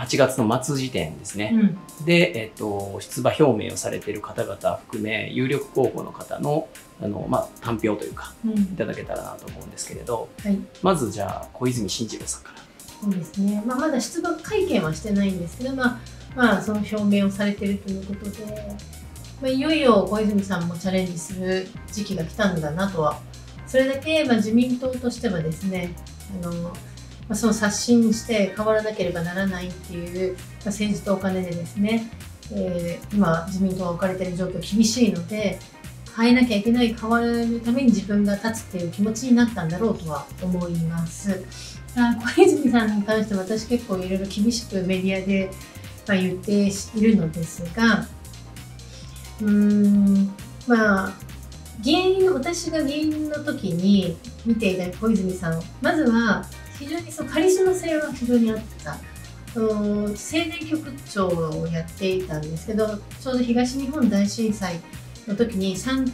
8月の末時点ですね。で、出馬表明をされている方々含め、有力候補の方の単票というか、いただけたらなと思うんですけれど、まずじゃあ、小泉進次郎さんから。 そうですね。まだ出馬会見はしてないんですけど、その表明をされているということで、いよいよ小泉さんもチャレンジする時期が来たんだなとは、それだけ自民党としてはですね、その刷新して変わらなければならないっていう、政治とお金でですね、今自民党が置かれている状況厳しいので、変えなきゃいけない、変わるために自分が立つっていう気持ちになったんだろうとは思います。小泉さんに関して私結構いろいろ厳しくメディアで言っているのですが、私が議員の時に見ていた小泉さん、まずは非常にカリスマ性は非常にあった。青年局長をやっていたんですけど、ちょうど東日本大震災の時に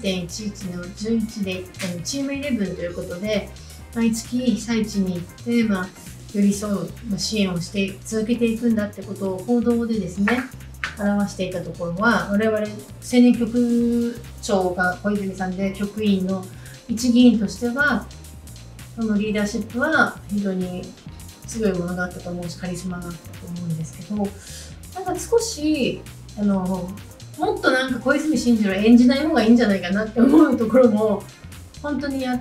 3.11 の11でチーム11ということで、毎月被災地に行って、寄り添う支援をして続けていくんだってことを報道でですね、表していたところは、我々青年局長が小泉さんで、局員の一議員としては、そのリーダーシップは非常に強いものがあったと思うし、カリスマがあったと思うんですけど、少しもっと小泉進次郎を演じない方がいいんじゃないかなって思うところも本当にあって、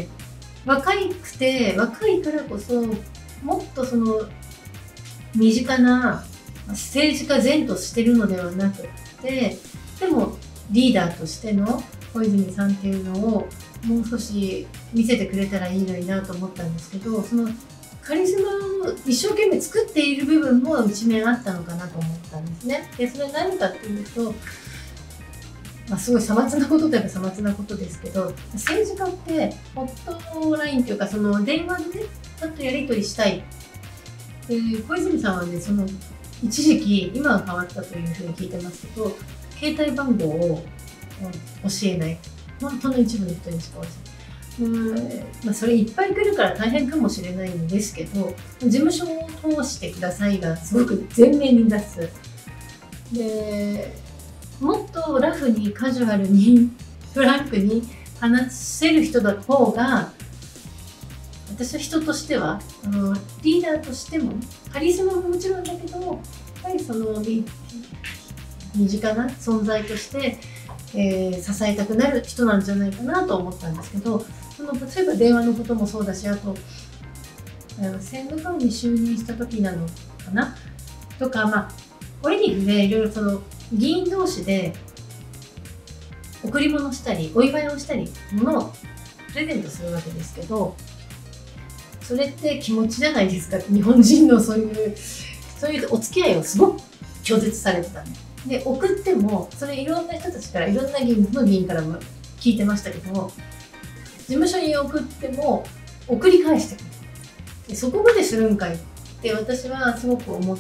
若いからこそ、もっと身近な政治家前としてるのではなくて、でもリーダーとしての小泉さんっていうのをもう少し見せてくれたらいいのになと思ったんですけど、そのカリスマを一生懸命作っている部分も一面あったのかなと思ったんですね。で、それは何かっていうと、すごいさまつなことといえばさまつなことですけど、政治家ってホットラインというか、電話でね、ちゃんとやり取りしたい。小泉さんはね、一時期、今は変わったというふうに聞いてますけど、携帯番号を教えない。本当の一部の人にしか教えない。それいっぱい来るから大変かもしれないんですけど、事務所を通してくださいがすごく前面に出す。で、もっとラフにカジュアルにフランクに話せる人の方が、私は人としてはリーダーとしてもカリスマももちろんだけど、やっぱり身近な存在として、支えたくなる人なんじゃないかなと思ったんですけど、例えば電話のこともそうだし、あと政務官に就任した時なのかなとか、オリーブでいろいろ議員同士で贈り物したりお祝いをしたり物をプレゼントするわけですけど、それって気持ちじゃないですか。日本人のそういうお付き合いをすごく拒絶されてたんで、送ってもそれいろんな人たちから、いろんな議員からも聞いてましたけど、事務所に送っても送り返してくる。で、そこまでするんかいって私はすごく思って、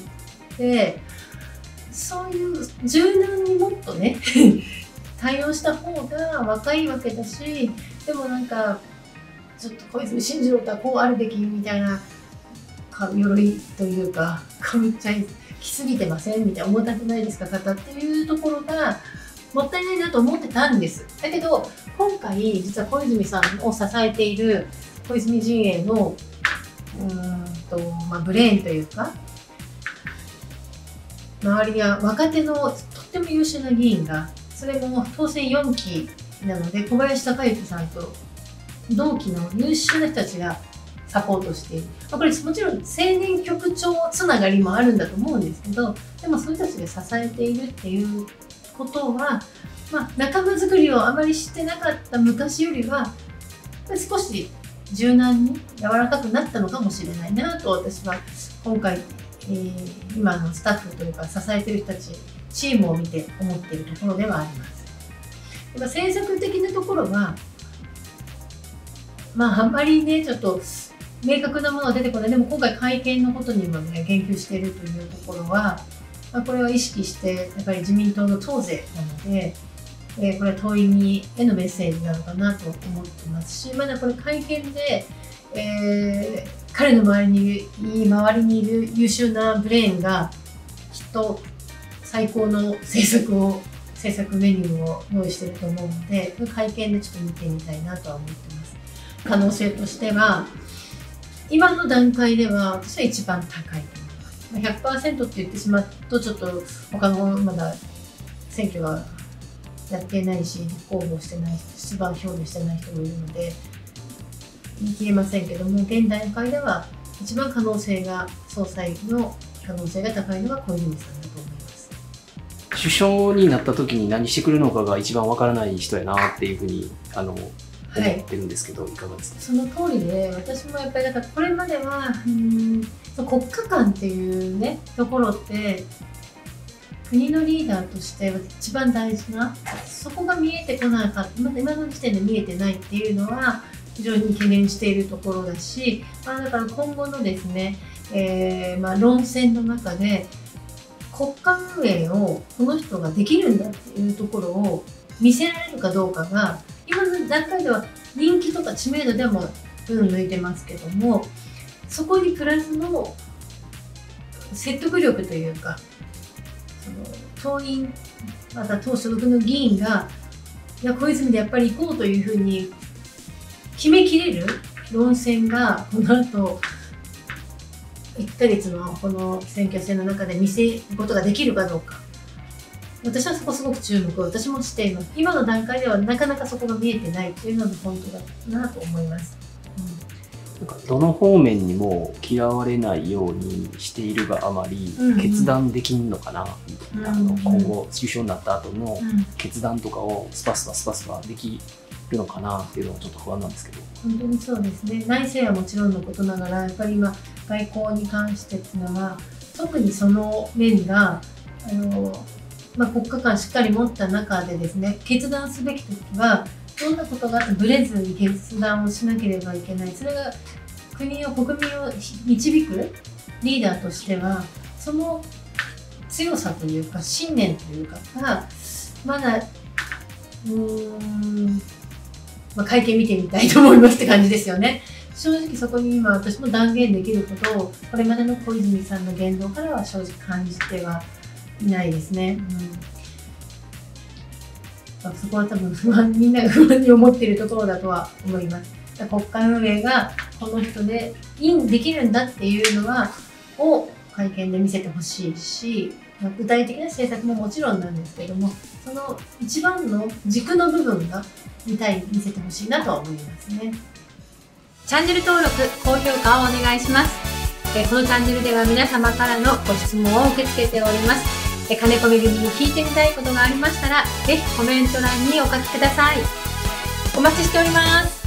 そういう柔軟にもっとね対応した方が若いわけだし、でもちょっと小泉進次郎とはこうあるべきみたいな鎧というか、かぶっちゃいきすぎてませんみたいな、重たくないですか方っていうところがもったいないなと思ってたんです。だけど今回実は小泉さんを支えている小泉陣営のブレーンというか、周りには若手のとっても優秀な議員が、それも当選4期なので小林鷹之さんと同期の優秀な人たちがサポートしている。これもちろん青年局長つながりもあるんだと思うんですけど、でもそういう人たちが支えているっていうことは、仲間づくりをあまりしてなかった昔よりは少し柔軟に柔らかくなったのかもしれないなと、私は今回、今のスタッフというか支えてる人たち、チームを見て思っているところではあります。政策的なところはあんまりね、ちょっと明確なものは出てこない。でも今回会見のことにもね、言及しているというところは、これは意識してやっぱり自民党の党是なので、これは党員へのメッセージなのかなと思ってますし、まだこれ会見で、 彼の周りにいる優秀なブレーンがきっと最高の制作メニューを用意していると思うので、会見でちょっと見てみたいなとは思ってます。可能性としては今の段階では私は一番高いと思います。100% って言ってしまうとちょっと他のまだ選挙がやってないし立候補してない出馬表明してない人もいるので言い切れませんけども、現段階では一番可能性が総裁の可能性が高いのは小泉さんだと思います。 首相になった時に何してくるのかが一番わからない人やなっていうふうに思ってるんですけど、いかがですか？ その通りで、私もやっぱりだからこれまでは国家間っていうねところって国のリーダーとして一番大事な、そこが見えてこなかった、まだ今の時点で見えてないっていうのは非常に懸念しているところだし、だから今後のですね、論戦の中で国家運営をこの人ができるんだっていうところを見せられるかどうかが、今の段階では人気とか知名度でも抜いてますけども、そこにプラスの説得力というか、党員また党所属の議員がいや小泉でやっぱり行こうというふうに決めきれる論戦がこの後1ヶ月のこの選挙戦の中で見せることができるかどうか、私はそこすごく注目を私もしています。今の段階ではなかなかそこが見えてないっていうのが本当だなと思います。 なんかどの方面にも嫌われないようにしているがあまり、決断できんのかなみたいな、今後首相になった後の決断とかをスパスパできるのかなっていうのはちょっと不安なんですけど。 本当にそうですね。内政はもちろんのことながら、やっぱり今外交に関してっていうのは特にその面が国家間しっかり持った中でですね、決断すべき時はどんなことがあってブレずに決断をしなければいけない。それが国民を導くリーダーとしては、その強さというか信念というかがまだ会見見てみたいと思いますって感じですよね。正直そこに今私も断言できることをこれまでの小泉さんの言動からは正直感じてはいないですね。そこは多分みんなが不安に思っているところだとは思います。国家運営がこの人でできるんだっていうのを会見で見せてほしいし、具体的な政策ももちろんなんですけども、その一番の軸の部分が見せてほしいなとは思いますね。 チャンネル登録、高評価をお願いします。このチャンネルでは皆様からのご質問を受け付けております。金子めぐみに聞いてみたいことがありましたら、ぜひコメント欄にお書きください。お待ちしております。